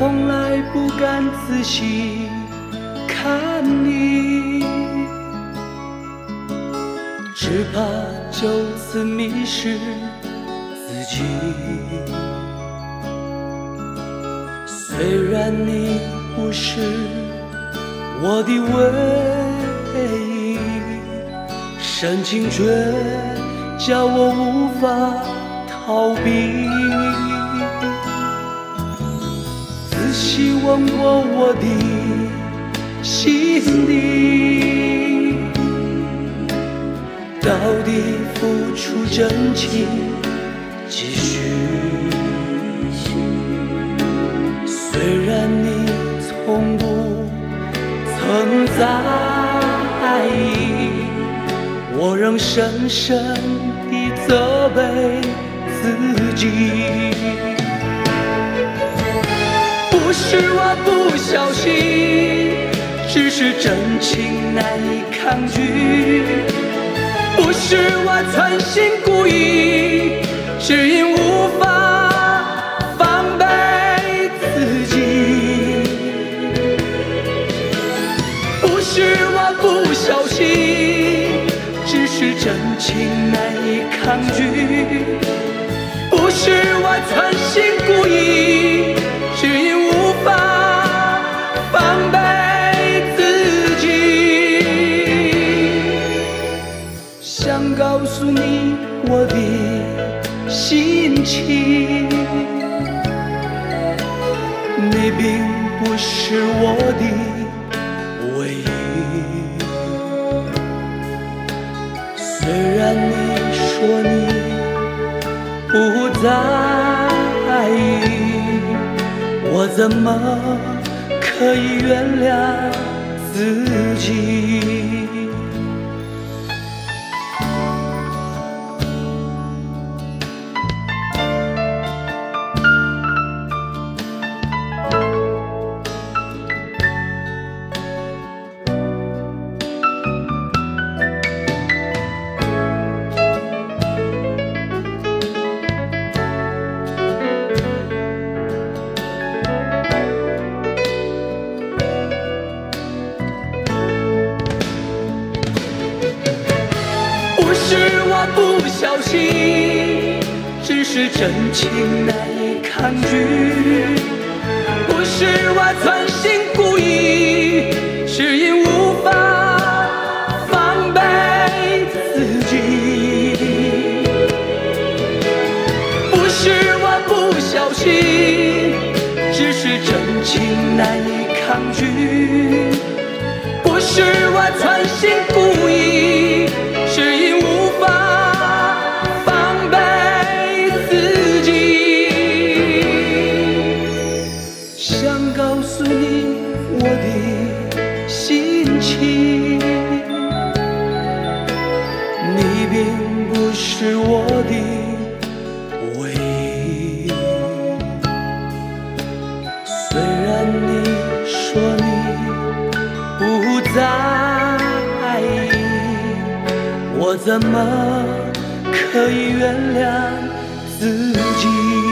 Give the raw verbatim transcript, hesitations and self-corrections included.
从来不敢仔细看你，只怕就此迷失自己。虽然你不是我的唯一，深情却叫我无法逃避。仔细问过我的心底，到底付出真情几许？虽然你从不曾在意，我仍深深地责备自己。不是我不小心，只是真情难以抗拒。不是我存心故意，只因无法防备自己。不是我不小心，只是真情难以抗拒。不是我存心故意，只因无法防备自己。想告诉你我的心情，你并不是我的唯一。虽然你说你不在意，我怎么可以原谅自己？不小心，只是真情难以抗拒。不是我存心故意，是因无法防备自己。不是我不小心，只是真情难以抗拒。不是我存心故意，是因无法告诉你我的心情，你并不是我的唯一。虽然你说你不在意，我怎么可以原谅自己？